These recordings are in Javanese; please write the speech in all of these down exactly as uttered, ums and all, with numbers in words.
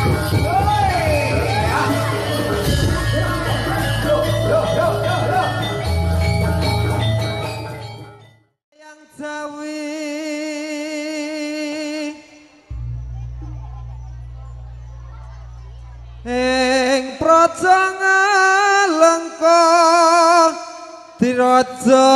Ing praja ngalengka diraja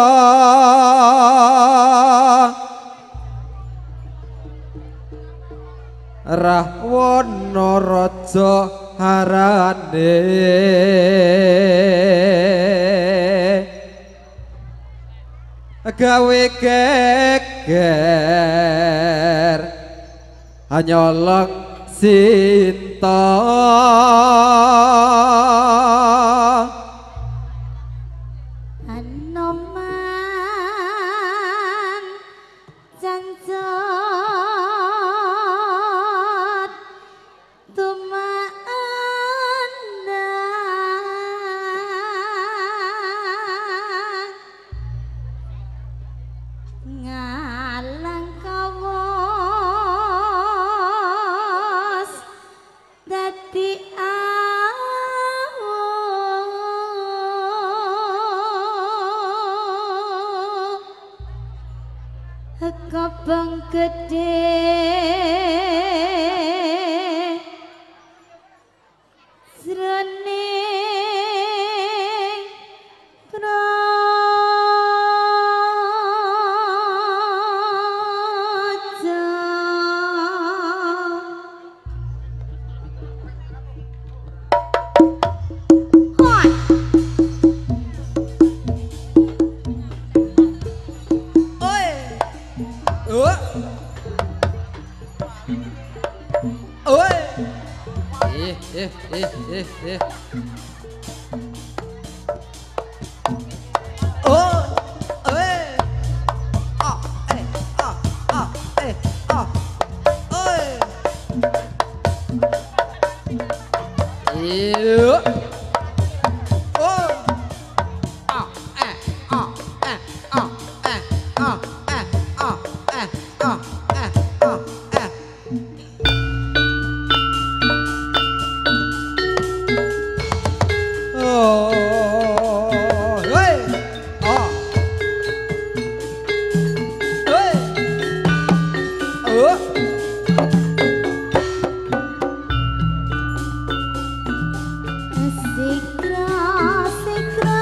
Rahwana raja harane gawe geger hanyolong Sinta Anoman Janjot Tumaanda Ngalang kawos dadi awu kobong gede jroning praja hoi oi oh oi eh eh eh eh eh oh oi ah eh ah ah eh ah oi iyo oh ah eh ah eh ah eh ah eh ah eh ah eh ah eh oh hey ah hey oh Sikra sikra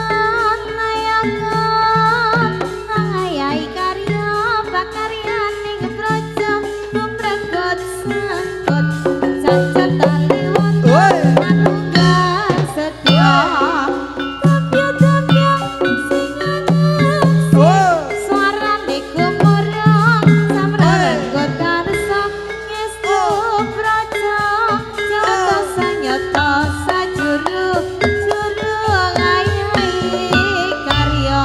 nayangan nangayai karya pakaryan ning praja kumregot sangkot cacat taliwon manunggal setya tapya-tapya singanes suarane gumurung samrenggot karsa ngestu praja jata sanyata sajuru juru ngayahi karya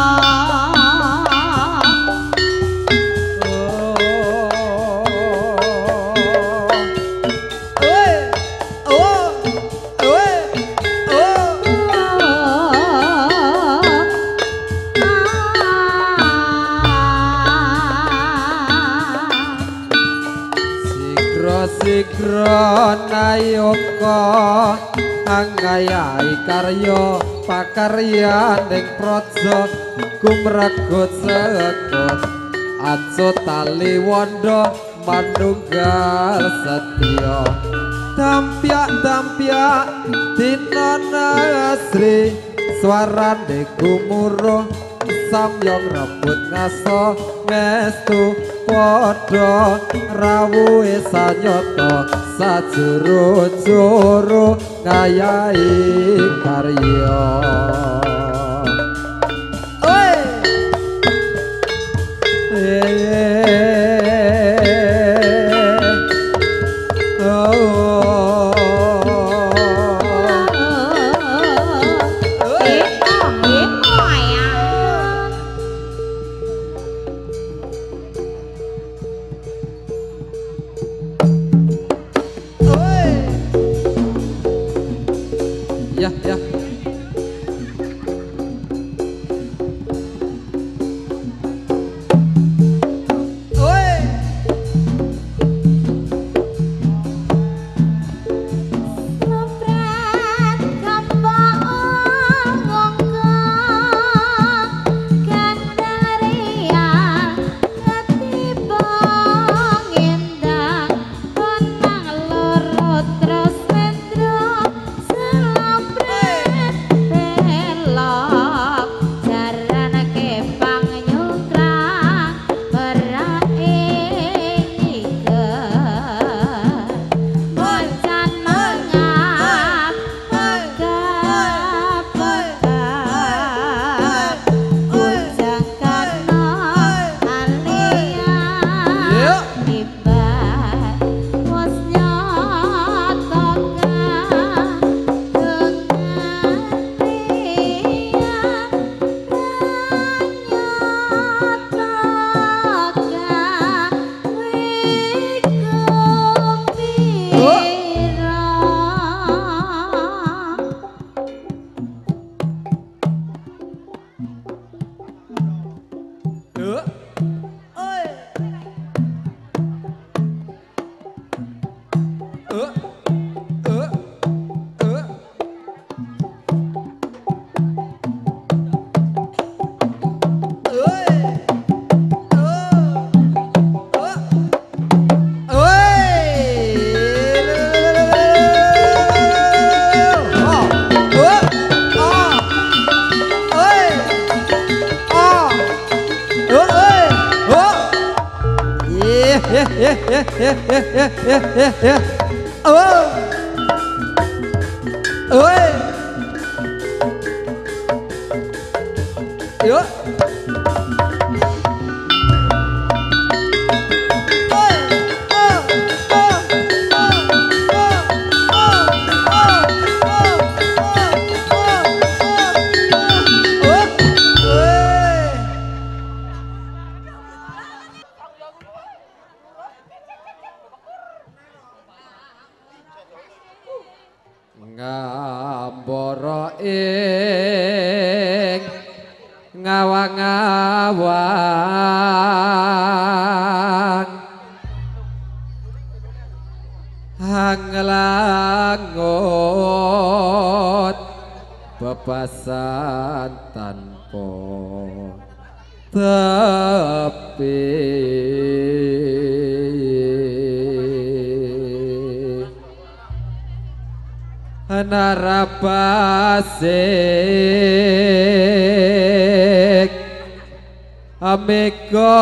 Sigra nayaka angayai karya pakaryan ing praja gumregut sekut acut tali wanda manunggal setya tampyak-tampyak dina nasri swarane gumuruh samyong rebut ngaso ngestu padha rawuhe sanyata sajuru-juru ngayahi karya oi ya ya oi eh eh eh eh eh eh. Oh. Oi. Yo. Ngambara ing ngawang-ngawang hanglangot bebasan tanpa tepi narabasik ameka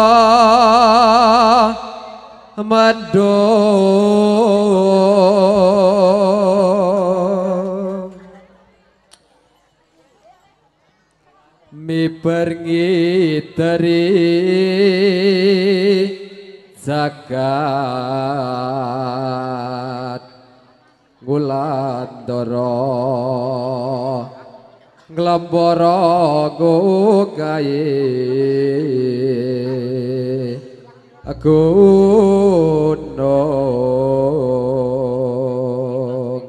mendung miberngiteri jagat Wulandara nglembara gogaye gunung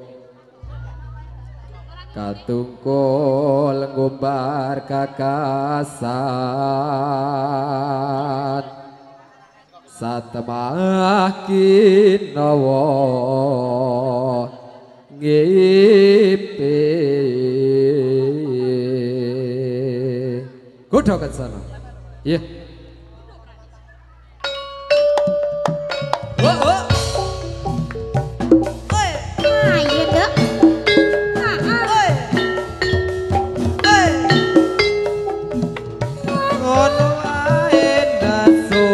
katungkul ngumbar kakasan satemah kinawa ngipi kudu kan sana iya oh oh oi ayo dok oi oi ngono ae ndaso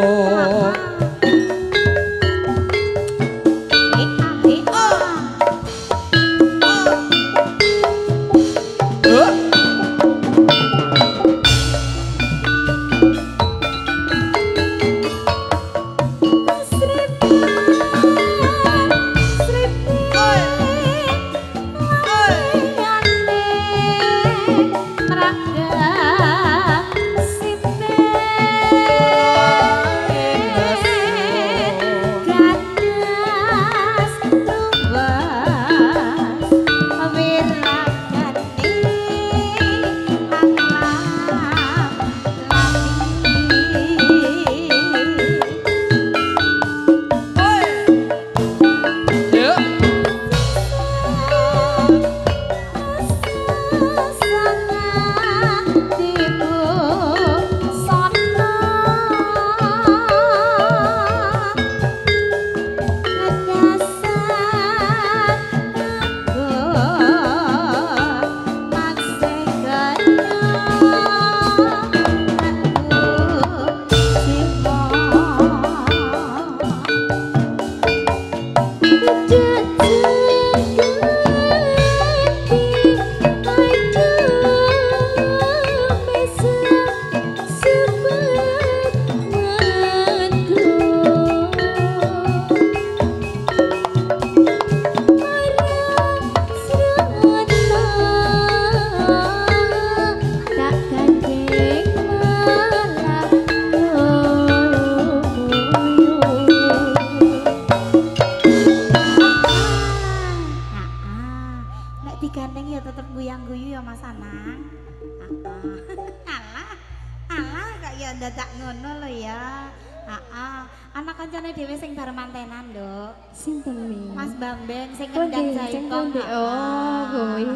dadak ngono lho ya. Heeh. Anak kancane dhewe sing bar mantenan, Nduk. Sinten nih? Mas Bambang sing ngendang jaipong. Oh, kuwi.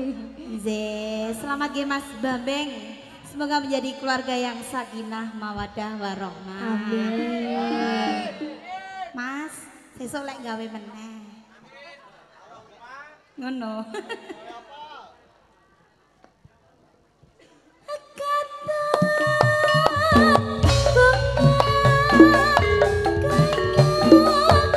Nggih, selamat nggih Mas Bambang. Semoga menjadi keluarga yang sakinah, mawadah, warahmah. Amin. Mas, sesuk lek gawe meneh. Ngono. Kata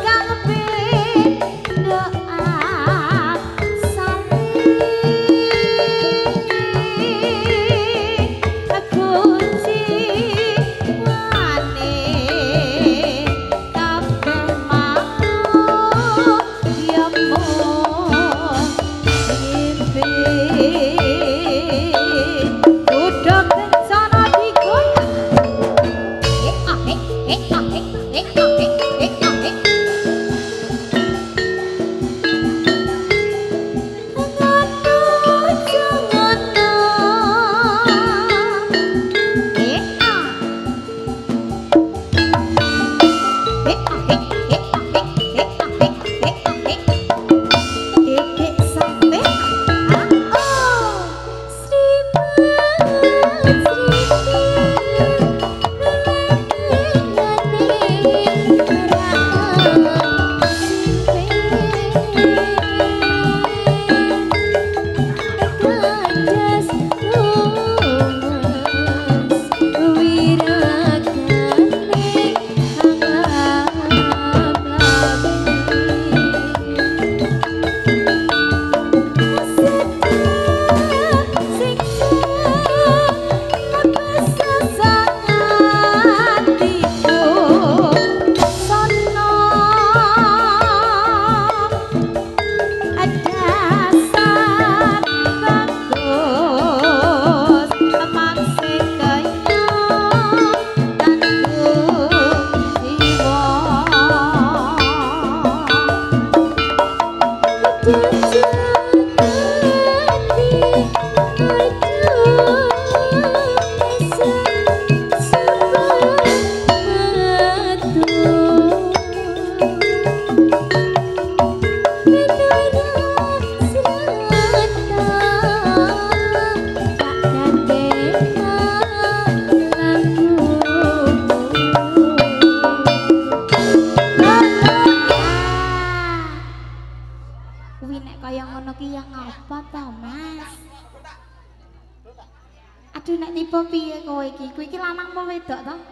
Aduh nek tiba piye kowe iki? Kowe iki lanang apa wedok to?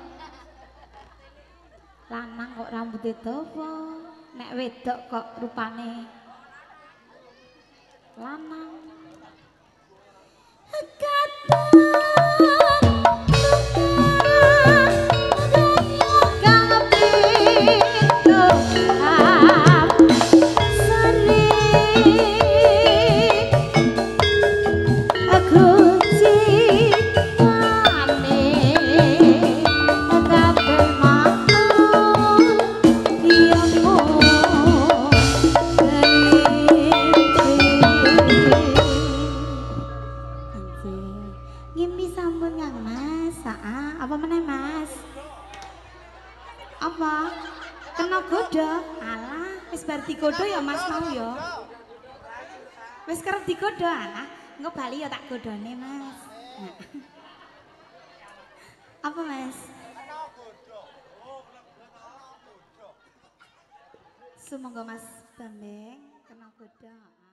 Lanang kok rambutnya dawa. Nek wedok kok rupane lanang. Ngimpi sampun Kang Mas, aa, apa meneh Mas? Apa? Kena godo? Alah, wis bar digodo ya Mas mau ya. Wis kerep digodo alah, engko bali ya tak godone Mas. Nah. Apa Mas? Sumangga Mas Bambeng kena godo.